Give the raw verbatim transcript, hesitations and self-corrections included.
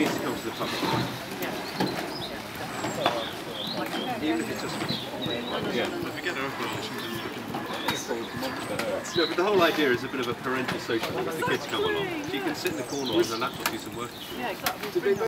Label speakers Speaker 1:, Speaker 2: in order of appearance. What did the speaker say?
Speaker 1: needs to come to the public. Even if it's just... Yeah. No, but the whole idea is a bit of a parental social if the kids come along. So you can sit in the corner on the laptop, do some work.
Speaker 2: Yeah, exactly.